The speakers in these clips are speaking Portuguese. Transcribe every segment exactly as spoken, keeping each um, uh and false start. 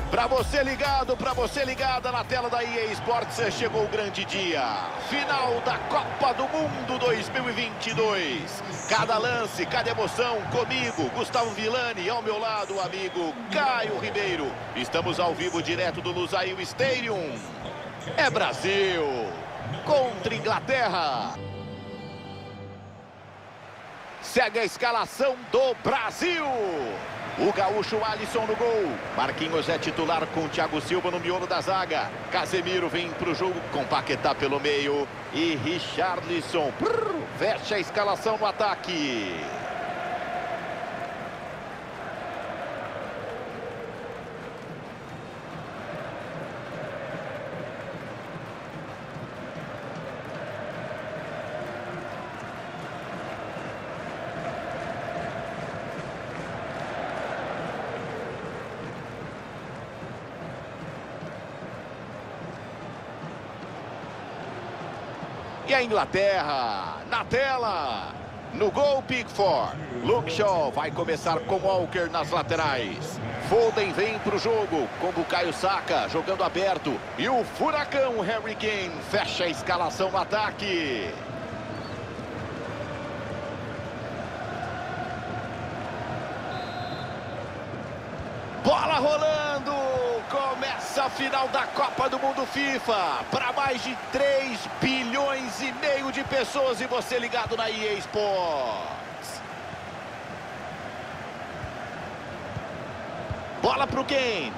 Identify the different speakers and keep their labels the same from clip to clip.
Speaker 1: Para você ligado, para você ligada na tela da E A Sports, chegou o grande dia. Final da Copa do Mundo dois mil e vinte e dois. Cada lance, cada emoção, comigo, Gustavo Villani, e ao meu lado o amigo Caio Ribeiro. Estamos ao vivo direto do Lusail Stadium. É Brasil contra Inglaterra. Segue a escalação do Brasil. O gaúcho Alisson no gol. Marquinhos é titular com Thiago Silva no miolo da zaga. Casemiro vem para o jogo com Paquetá pelo meio. E Richarlison prrr, fecha a escalação no ataque. E a Inglaterra, na tela, no gol Pickford. Luke Shaw vai começar com Walker nas laterais. Foden vem para o jogo, com Bukayo Saka jogando aberto. E o furacão Harry Kane fecha a escalação no ataque. Bola rolando, começa a final da Copa do Mundo FIFA, para mais de três bilhões e meio de pessoas e você ligado na E A Sports. Bola para o Kane.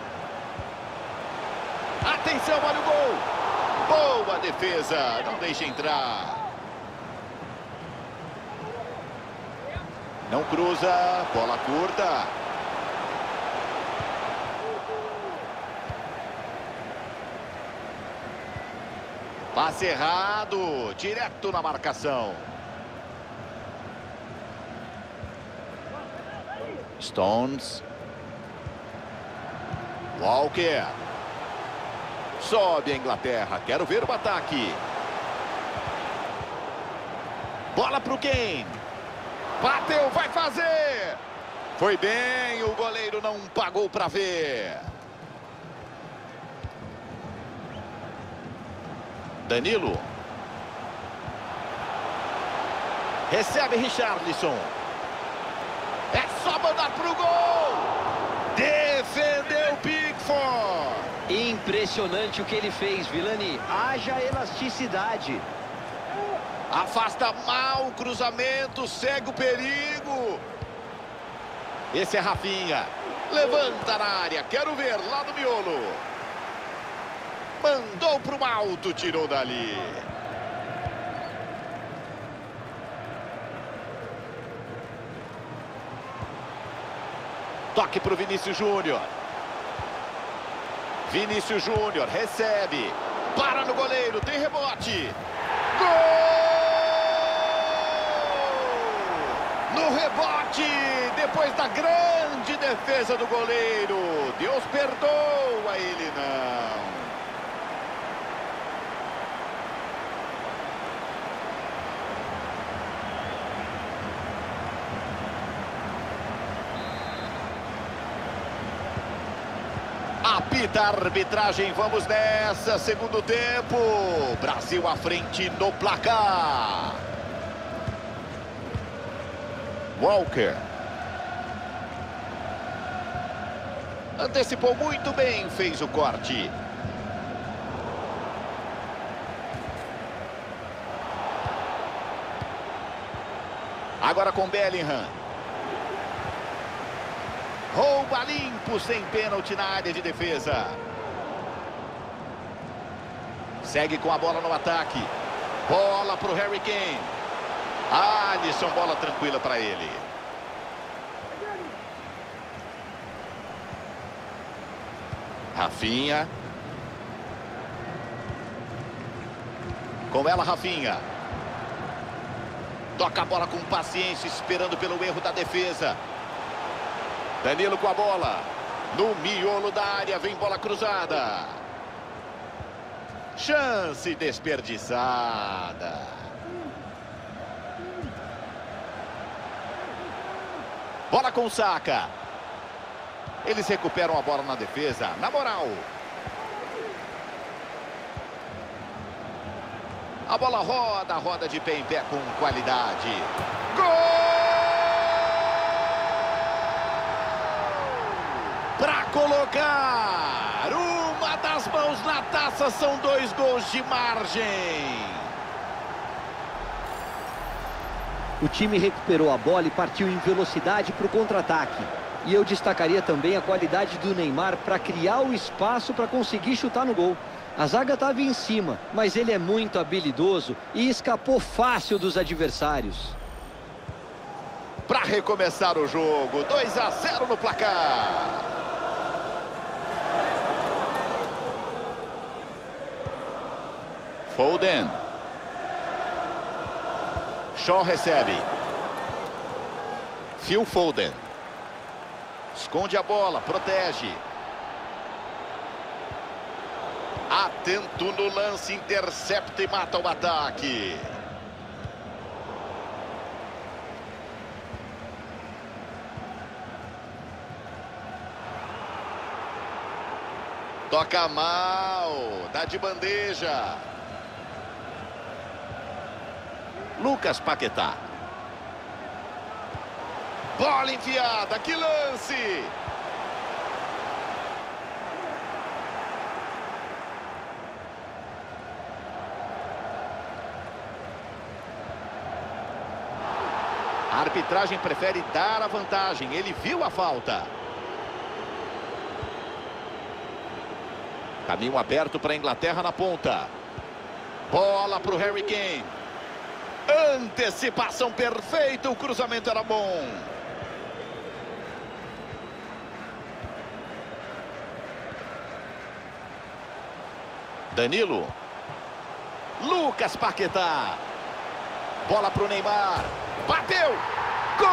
Speaker 1: Atenção, olha o gol. Boa defesa, não deixa entrar. Não cruza, bola curta. Passe errado, direto na marcação. Stones. Walker. Sobe a Inglaterra, quero ver o ataque. Bola para o Kane. Bateu, vai fazer. Foi bem, o goleiro não pagou para ver. Danilo. Recebe Richarlison. É só mandar pro gol. Defendeu Pickford.
Speaker 2: Impressionante o que ele fez, Villani. Haja elasticidade.
Speaker 1: Afasta mal o cruzamento, segue o perigo. Esse é Rafinha. Levanta na área, quero ver lá no miolo. Mandou para o alto, tirou dali. Toque para o Vinícius Júnior. Vinícius Júnior recebe. Para no goleiro, tem rebote. Gol! No rebote, depois da grande defesa do goleiro. Deus perdoa ele, não. Apita a arbitragem, vamos nessa, segundo tempo. Brasil à frente no placar. Walker. Antecipou muito bem, fez o corte. Agora com Bellingham. Rouba limpo, sem pênalti na área de defesa. Segue com a bola no ataque. Bola para o Harry Kane. Alisson, bola tranquila para ele. Rafinha. Com ela, Rafinha. Toca a bola com paciência, esperando pelo erro da defesa. Danilo com a bola. No miolo da área, vem bola cruzada. Chance desperdiçada. Bola com Saka. Eles recuperam a bola na defesa, na moral. A bola roda, roda de pé em pé com qualidade. Gol! Para colocar uma das mãos na taça, são dois gols de margem.
Speaker 2: O time recuperou a bola e partiu em velocidade para o contra-ataque. E eu destacaria também a qualidade do Neymar para criar o espaço para conseguir chutar no gol. A zaga estava em cima, mas ele é muito habilidoso e escapou fácil dos adversários.
Speaker 1: Para recomeçar o jogo, dois a zero no placar. Foden. Shaw recebe. Phil Foden. Esconde a bola, protege. Atento no lance, intercepta e mata o ataque. Toca mal, dá de bandeja. Lucas Paquetá. Bola enfiada, que lance! A arbitragem prefere dar a vantagem, ele viu a falta. Caminho aberto para a Inglaterra na ponta. Bola para o Harry Kane. Antecipação perfeita, o cruzamento era bom. Danilo. Lucas Paquetá. Bola para o Neymar. Bateu! Gol!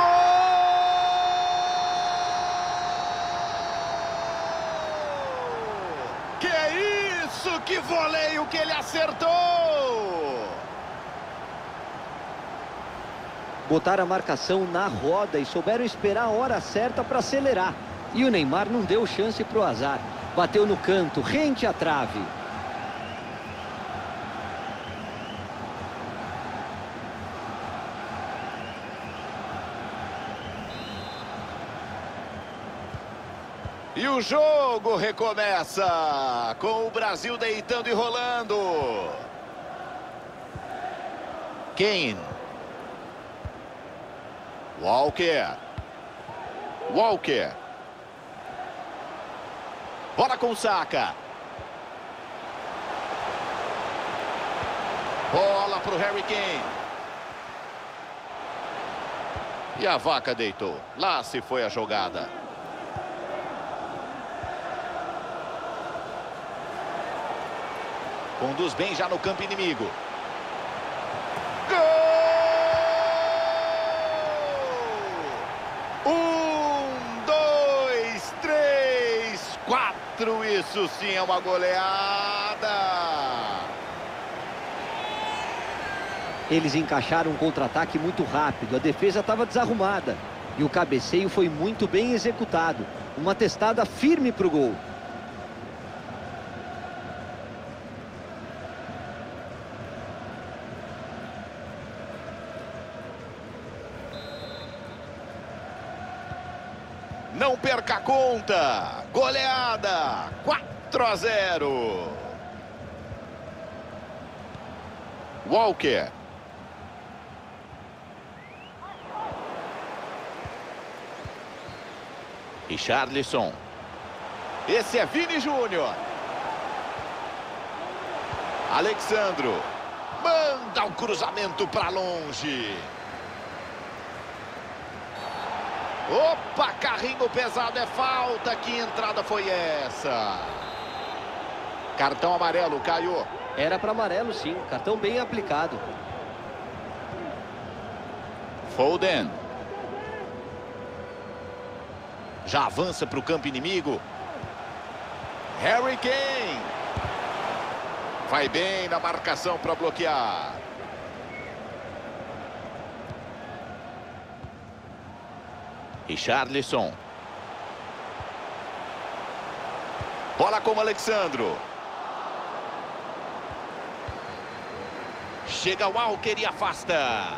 Speaker 1: Que é isso? Que voleio que ele acertou!
Speaker 2: Botaram a marcação na roda e souberam esperar a hora certa para acelerar. E o Neymar não deu chance para o azar. Bateu no canto, rente à trave.
Speaker 1: E o jogo recomeça com o Brasil deitando e rolando. Kane. Walker. Walker. Bola com Saka. Bola para o Harry Kane. E a vaca deitou. Lá se foi a jogada. Conduz bem já no campo inimigo. Gol! Um, dois, três, quatro. Isso sim é uma goleada.
Speaker 2: Eles encaixaram um contra-ataque muito rápido. A defesa estava desarrumada. E o cabeceio foi muito bem executado. Uma testada firme para o gol.
Speaker 1: Não perca a conta. Goleada. quatro a zero. Walker. Richarlison. Esse é Vini Júnior. Alexandro. Manda um cruzamento para longe. Opa, carrinho pesado, é falta. Que entrada foi essa? Cartão amarelo, Caio.
Speaker 2: Era para amarelo, sim. Cartão bem aplicado.
Speaker 1: Foden. Já avança para o campo inimigo. Harry Kane. Vai bem na marcação para bloquear. Richarlison. Bola com o Alexandro. Chega o Walker e afasta.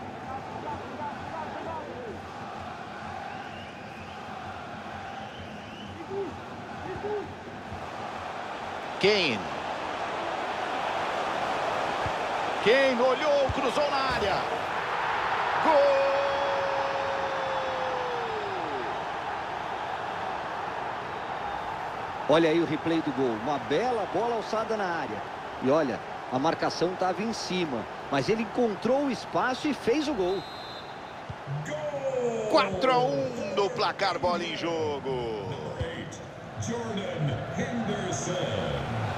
Speaker 1: Kane. Kane olhou, cruzou na área. Gol!
Speaker 2: Olha aí o replay do gol. Uma bela bola alçada na área. E olha, a marcação estava em cima, mas ele encontrou o espaço e fez o gol.
Speaker 1: quatro a um no placar, bola em jogo.
Speaker 3: Jordan Henderson.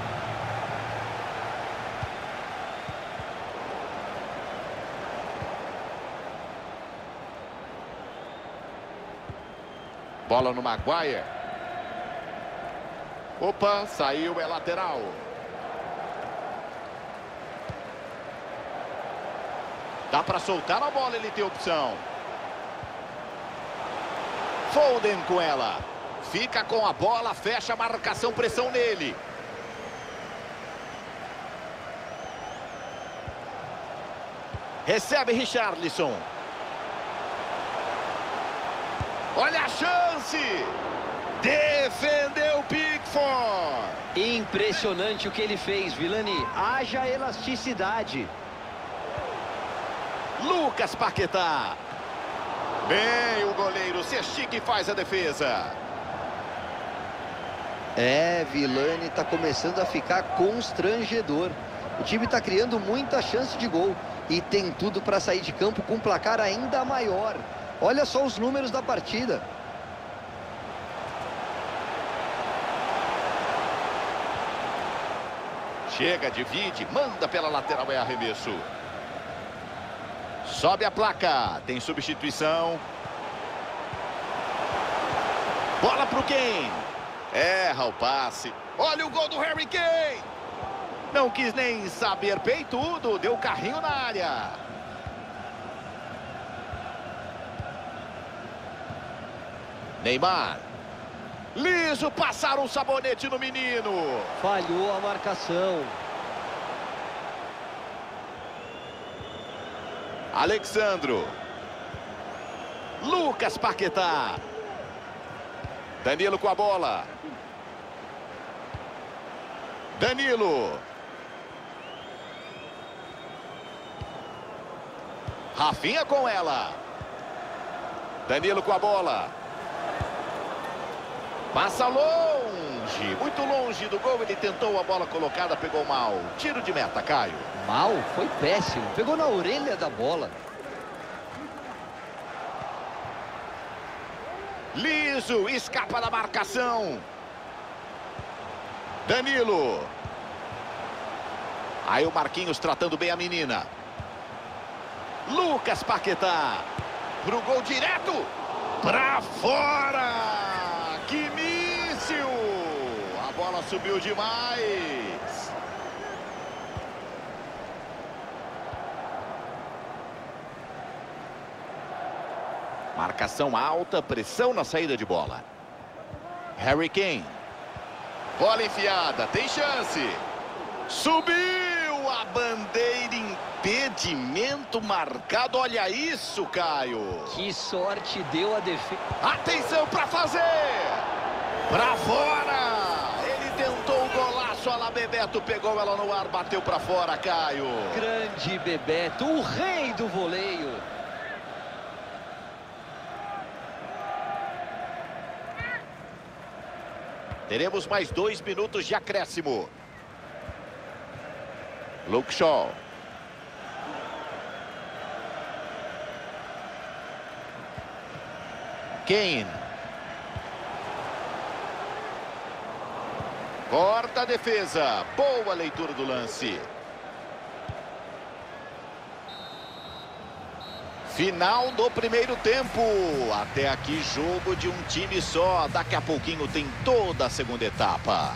Speaker 1: Bola no Maguire. Opa, saiu, é lateral. Dá para soltar a bola, ele tem opção. Foden com ela. Fica com a bola, fecha a marcação, pressão nele. Recebe Richarlison. Olha a chance. Defendeu Pickford.
Speaker 2: Impressionante o que ele fez, Vilani. Haja elasticidade.
Speaker 1: Lucas Paquetá. Bem, o goleiro se estica e faz a defesa.
Speaker 2: É, Vilani está começando a ficar constrangedor. O time está criando muita chance de gol e tem tudo para sair de campo com um placar ainda maior. Olha só os números da partida.
Speaker 1: Chega, divide, manda pela lateral, é arremesso. Sobe a placa, tem substituição. Bola pro Kane. Erra o passe. Olha o gol do Harry Kane. Não quis nem saber peitudo, deu carrinho na área. Neymar. Liso, passaram um sabonete no menino.
Speaker 2: Falhou a marcação.
Speaker 1: Alexandro. Lucas Paquetá. Danilo com a bola. Danilo. Rafinha com ela. Danilo com a bola. Passa longe, muito longe do gol. Ele tentou a bola colocada, pegou mal. Tiro de meta, Caio.
Speaker 2: Mal, foi péssimo. Pegou na orelha da bola.
Speaker 1: Liso, escapa da marcação. Danilo. Aí o Marquinhos tratando bem a menina. Lucas Paquetá. Pro gol direto. Pra fora. Que míssil! A bola subiu demais. Marcação alta, pressão na saída de bola. Harry Kane. Bola enfiada, tem chance. Subiu a bandeira, impedimento marcado. Olha isso, Caio.
Speaker 2: Que sorte deu a defesa.
Speaker 1: Atenção para fazer. Para fora. Ele tentou o golaço. A lá Bebeto pegou ela no ar, bateu para fora, Caio.
Speaker 2: Grande Bebeto, o rei do voleio.
Speaker 1: Teremos mais dois minutos de acréscimo. Luke Shaw. Kane. Corta a defesa. Boa leitura do lance. Final do primeiro tempo. Até aqui jogo de um time só. Daqui a pouquinho tem toda a segunda etapa.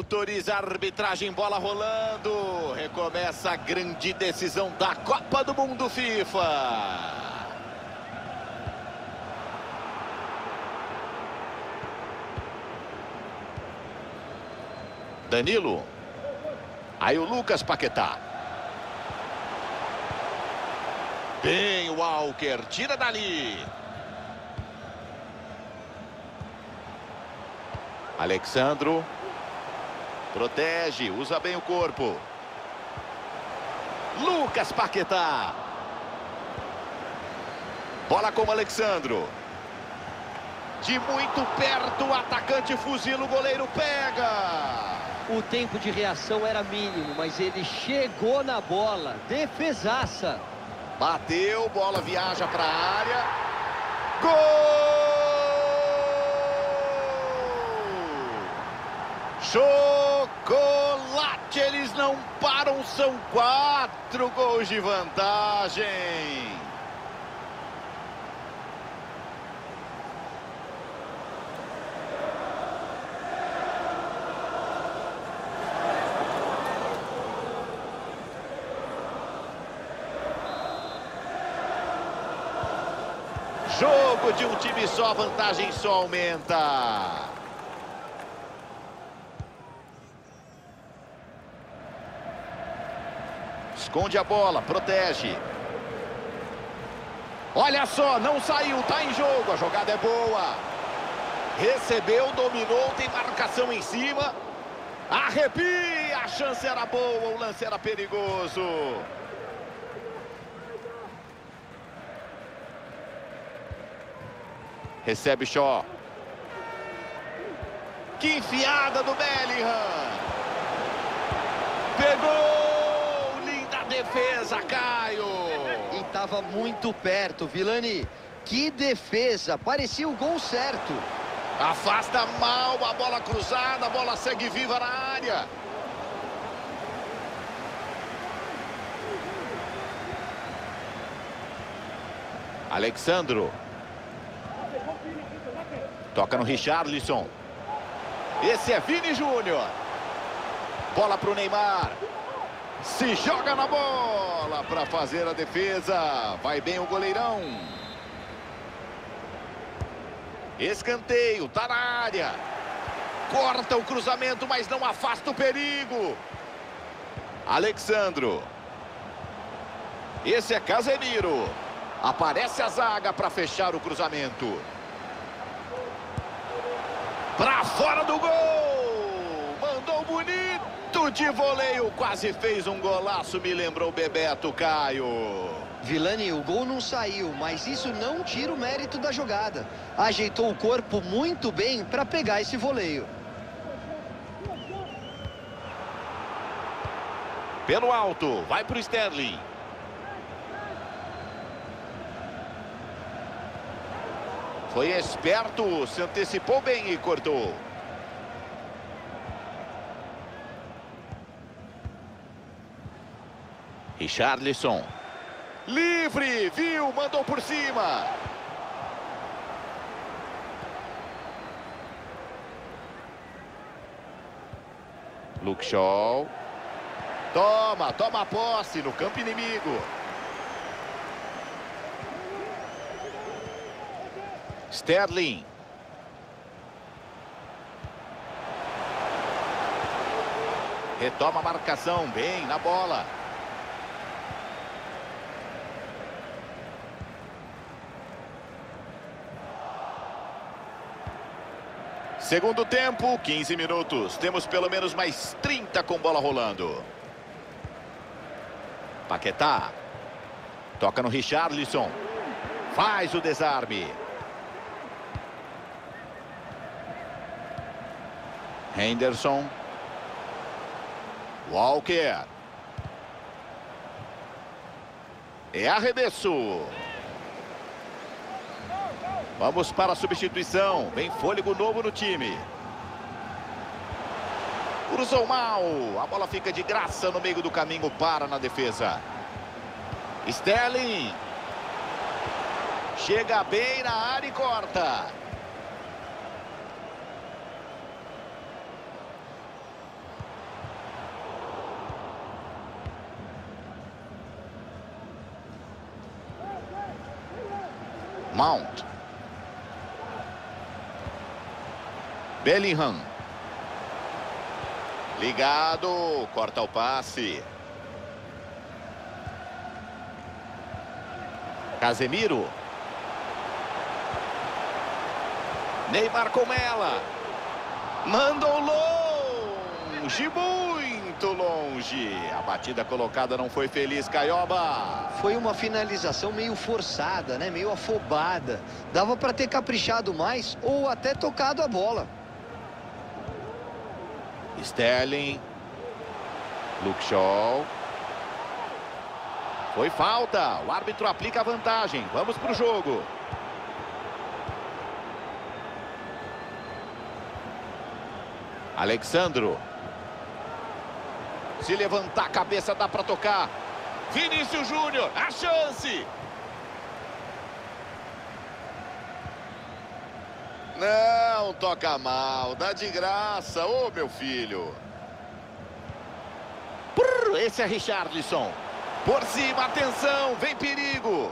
Speaker 1: Autoriza a arbitragem, bola rolando. Recomeça a grande decisão da Copa do Mundo FIFA. Danilo. Aí o Lucas Paquetá. Bem, o Walker. Tira dali. Alexandro. Protege. Usa bem o corpo. Lucas Paquetá. Bola com o Alexandro. De muito perto, o atacante fuzila, o goleiro pega.
Speaker 2: O tempo de reação era mínimo, mas ele chegou na bola. Defesaça.
Speaker 1: Bateu, bola viaja para a área. Gol! Chocolate! Eles não param, são quatro gols de vantagem. Jogo de um time só, a vantagem só aumenta. Esconde a bola, protege. Olha só, não saiu, tá em jogo, a jogada é boa. Recebeu, dominou, tem marcação em cima. Arrepia, a chance era boa, o lance era perigoso. Recebe Shaw. Que enfiada do Bellingham. Pegou! Linda defesa, Caio.
Speaker 2: E estava muito perto, Vilani. Que defesa, parecia o gol certo.
Speaker 1: Afasta mal a bola cruzada, a bola segue viva na área. Alexandro. Toca no Richarlison. Esse é Vini Júnior. Bola para o Neymar. Se joga na bola para fazer a defesa. Vai bem o goleirão. Escanteio, tá na área. Corta o cruzamento, mas não afasta o perigo. Alexandro. Esse é Casemiro. Aparece a zaga para fechar o cruzamento. Pra fora do gol! Mandou bonito de voleio, quase fez um golaço, me lembrou o Bebeto, Caio.
Speaker 2: Vilani, o gol não saiu, mas isso não tira o mérito da jogada. Ajeitou o corpo muito bem para pegar esse voleio.
Speaker 1: Pelo alto, vai pro Sterling. Foi esperto, se antecipou bem e cortou. Richarlison. Livre, viu, mandou por cima. Luke Shaw. Toma, toma a posse no campo inimigo. Sterling. Retoma a marcação, bem na bola. Segundo tempo, quinze minutos. Temos pelo menos mais trinta com bola rolando. Paquetá. Toca no Richarlison. Faz o desarme. Henderson. Walker. É arremesso. Vamos para a substituição. Vem fôlego novo no time. Cruzou mal. A bola fica de graça no meio do caminho, para na defesa. Sterling. Chega bem na área e corta. Mount. Bellingham. Ligado, corta o passe. Casemiro. Neymar com ela. Mandou longe, muito longe. A batida colocada não foi feliz, Caioba.
Speaker 2: Foi uma finalização meio forçada, né? Meio afobada. Dava para ter caprichado mais ou até tocado a bola.
Speaker 1: Sterling. Luke Shaw. Foi falta. O árbitro aplica a vantagem. Vamos para o jogo. Alexandro. Se levantar a cabeça dá para tocar. Vinícius Júnior. A chance. Não toca mal. Dá de graça. Ô, meu filho. Prrr, esse é Richarlison. Por cima, atenção. Vem perigo.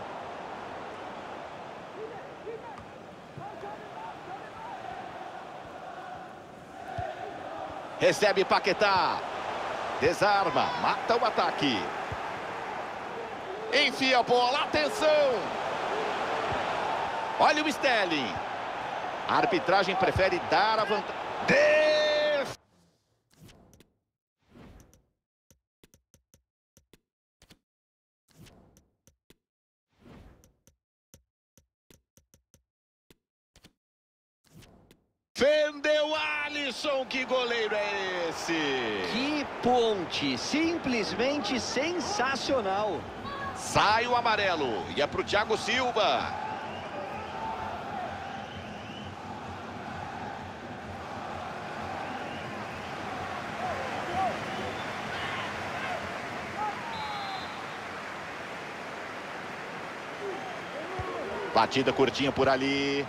Speaker 1: Recebe Paquetá. Desarma, mata o ataque. Enfia a bola, atenção. Olha o Sterling. A arbitragem prefere dar a vantagem. Def... Defendeu Alisson, que goleiro é esse?
Speaker 2: Que ponte, simplesmente sensacional.
Speaker 1: Sai o amarelo e é pro Thiago Silva. Batida curtinha por ali.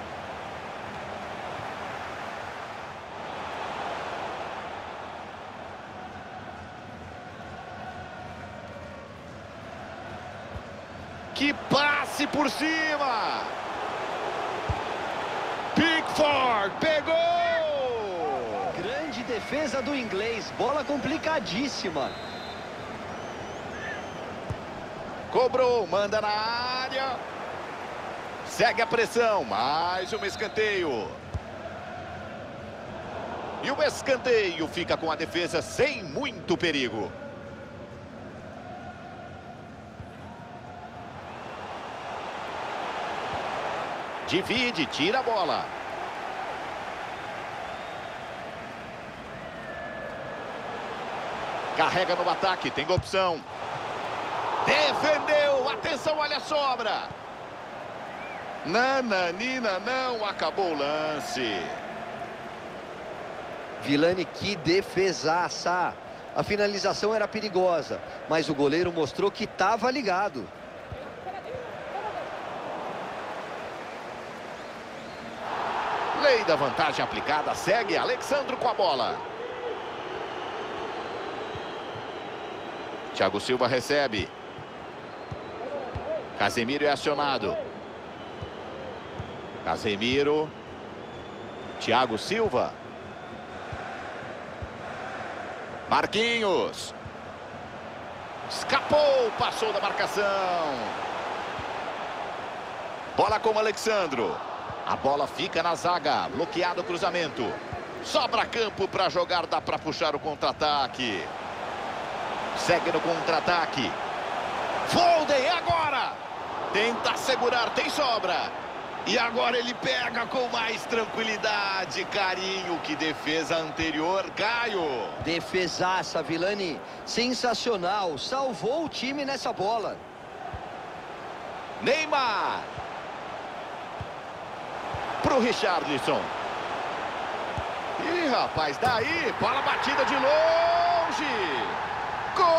Speaker 1: Que passe por cima! Pickford pegou!
Speaker 2: Grande defesa do inglês, bola complicadíssima.
Speaker 1: Cobrou, manda na área. Segue a pressão, mais um escanteio. E o escanteio fica com a defesa sem muito perigo. Divide, tira a bola. Carrega no ataque, tem opção. Defendeu, atenção, olha a sobra. Nananina, não, acabou o lance.
Speaker 2: Vilani, que defesaça. A finalização era perigosa, mas o goleiro mostrou que estava ligado.
Speaker 1: Lei da vantagem aplicada, segue Alexandro com a bola. Thiago Silva recebe. Casemiro é acionado. Casemiro. Thiago Silva. Marquinhos. Escapou, passou da marcação. Bola com o Alexandro. A bola fica na zaga, bloqueado o cruzamento. Sobra campo para jogar, dá para puxar o contra-ataque. Segue no contra-ataque. Foden agora. Tenta segurar, tem sobra. E agora ele pega com mais tranquilidade. Carinho, que defesa anterior, Caio.
Speaker 2: Defesaça, Vilani. Sensacional, salvou o time nessa bola.
Speaker 1: Neymar. Pro Richarlison. Ih, rapaz, daí, bola batida de longe. Gol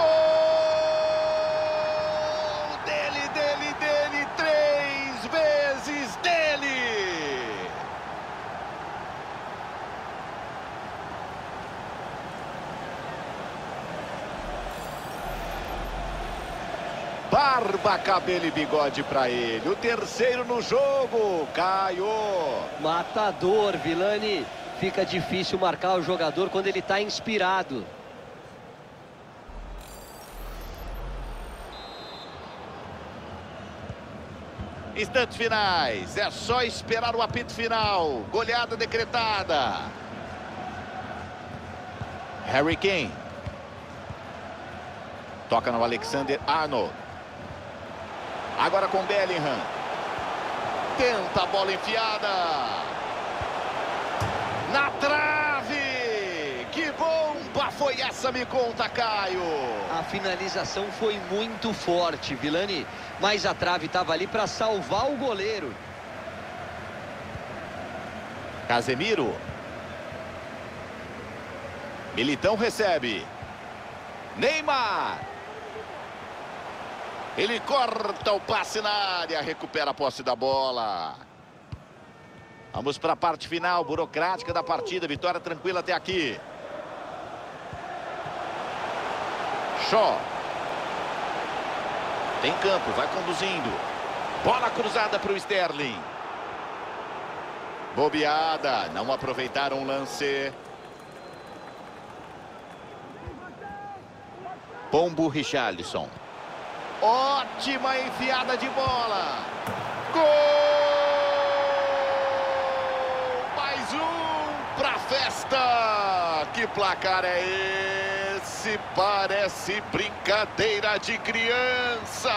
Speaker 1: dele, dele, dele, três vezes dele. Barba, cabelo e bigode para ele. O terceiro no jogo, Caio.
Speaker 2: Matador, Vilani. Fica difícil marcar o jogador quando ele está inspirado.
Speaker 1: Instantes finais. É só esperar o apito final. Goleada decretada. Harry Kane. Toca no Alexander Arnold. Agora com Bellingham. Tenta a bola enfiada. Na trave. Que bomba foi essa, me conta, Caio.
Speaker 2: A finalização foi muito forte, Vilani. Mas a trave estava ali para salvar o goleiro.
Speaker 1: Casemiro. Militão recebe. Neymar. Ele corta o passe na área, recupera a posse da bola. Vamos para a parte final, burocrática da partida. Vitória tranquila até aqui. Shaw. Tem campo, vai conduzindo. Bola cruzada para o Sterling. Bobeada, não aproveitaram o lance. Pombo Richarlison. Ótima enfiada de bola. Gol! Mais um para a festa. Que placar é esse? Parece brincadeira de criança.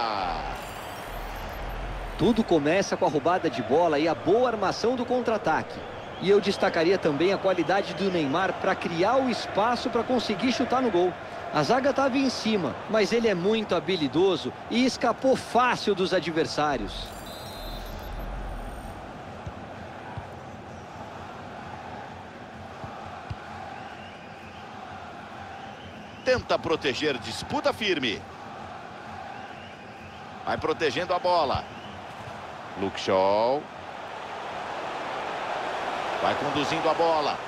Speaker 2: Tudo começa com a roubada de bola e a boa armação do contra-ataque. E eu destacaria também a qualidade do Neymar para criar o espaço para conseguir chutar no gol. A zaga estava em cima, mas ele é muito habilidoso e escapou fácil dos adversários.
Speaker 1: Tenta proteger, disputa firme. Vai protegendo a bola. Luke Shaw. Vai conduzindo a bola.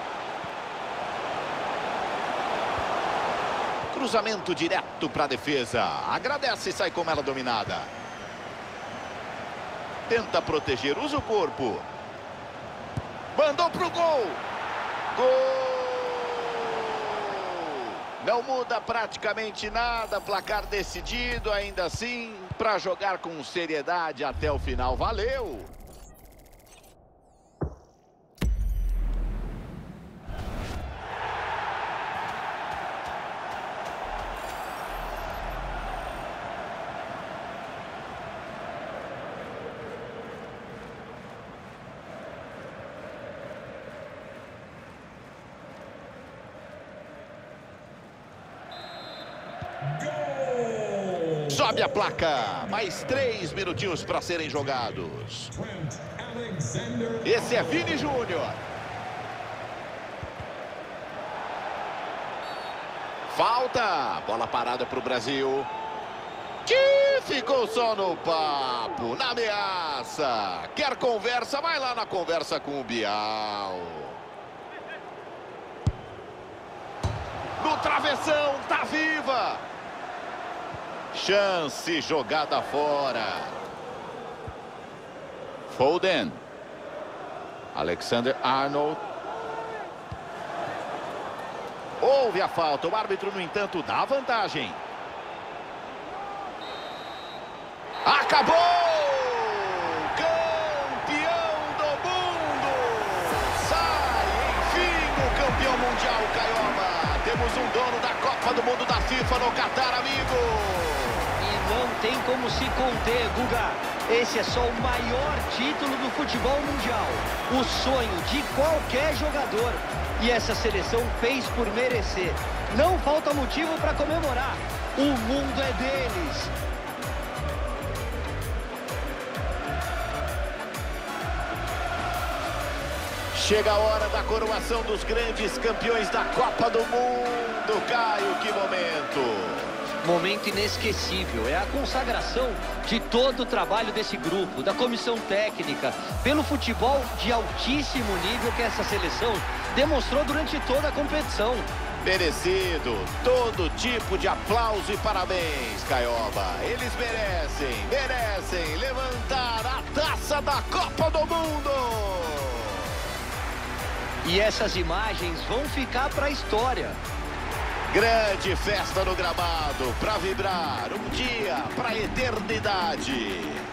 Speaker 1: Cruzamento direto para a defesa. Agradece e sai com ela dominada. Tenta proteger, usa o corpo. Mandou pro gol. Gol! Não muda praticamente nada. Placar decidido, ainda assim, para jogar com seriedade até o final. Valeu! Sobe a placa. Mais três minutinhos para serem jogados. Esse é Vini Júnior. Falta. Bola parada para o Brasil. Que ficou só no papo, na ameaça. Quer conversa? Vai lá na conversa com o Bial. No travessão, tá viva. Chance, jogada fora. Foden. Alexander Arnold. Houve a falta. O árbitro, no entanto, dá vantagem. Acabou! Campeão do mundo! Sai, enfim, o campeão mundial, Caioba. Temos um dono da Copa do Mundo da FIFA no Catar, amigo.
Speaker 2: Não tem como se conter, Guga. Esse é só o maior título do futebol mundial. O sonho de qualquer jogador. E essa seleção fez por merecer. Não falta motivo para comemorar. O mundo é deles.
Speaker 1: Chega a hora da coroação dos grandes campeões da Copa do Mundo. Caio, que momento.
Speaker 2: Momento inesquecível, é a consagração de todo o trabalho desse grupo, da comissão técnica, pelo futebol de altíssimo nível que essa seleção demonstrou durante toda a competição.
Speaker 1: Merecido, todo tipo de aplauso e parabéns, Caioba. Eles merecem, merecem levantar a taça da Copa do Mundo.
Speaker 2: E essas imagens vão ficar para a história.
Speaker 1: Grande festa no gramado, para vibrar, um dia para a eternidade.